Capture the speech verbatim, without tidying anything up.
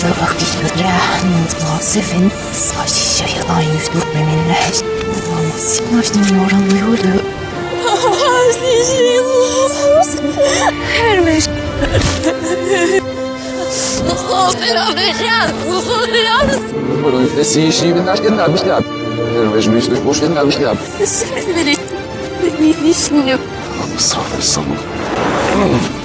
وقتی شده ناصفین ساشی yalan yüzdük beminle nasıl başlamıyorum yolu hermiş nasıl vereceğiz Bölüm sesi işi bin aşkın almışlar. Hermiş bir üstü boş verin almışlar. Sen beni beni düşünüp Sağ ol, sağ ol.